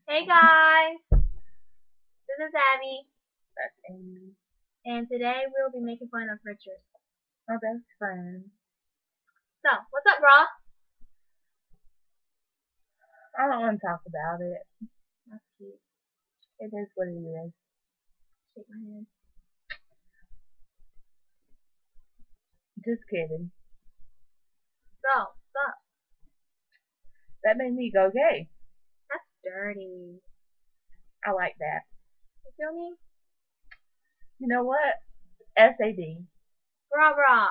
Hey guys, this is Abby, That's Amy, and today we'll be making fun of Richard. my best friend. So, what's up, bro? I don't want to talk about it. That's cute. It is what it is. Shake my hand. Just kidding. So, what's up? That made me go gay. That's dirty. I like that. You feel me? You know what? SAD. Brah brah.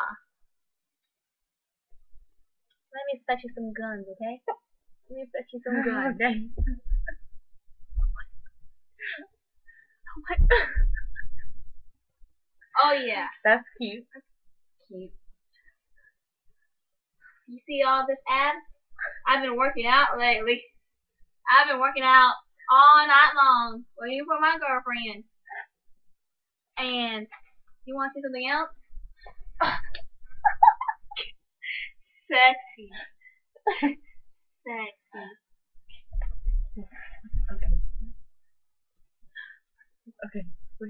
Let me fetch you some guns, okay? Let me fetch you some guns. Okay. Oh yeah. That's cute. Cute. You see all this abs? I've been working out lately. I've been working out all night long, waiting for my girlfriend. And you want to see something else? Sexy. Sexy. Okay. Okay.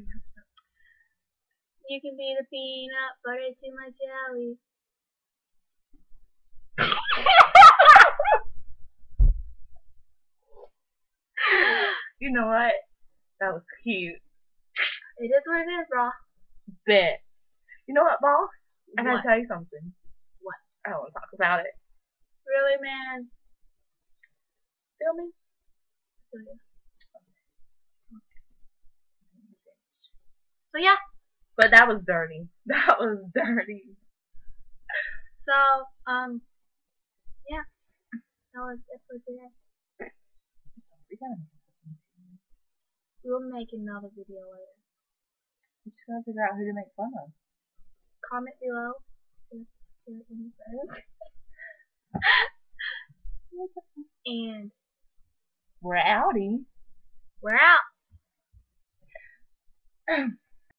You can be the peanut butter to my jelly. You know what? That was cute. It is what it is, bro. Bet. You know what, boss? I gotta What? tell you something. What? I don't want to talk about it. Really, man? Feel me? So yeah. But that was dirty. That was dirty. So yeah. That was it for today. We'll make another video later. We just gotta figure out who to make fun of. Comment below. And We're outie. we're out.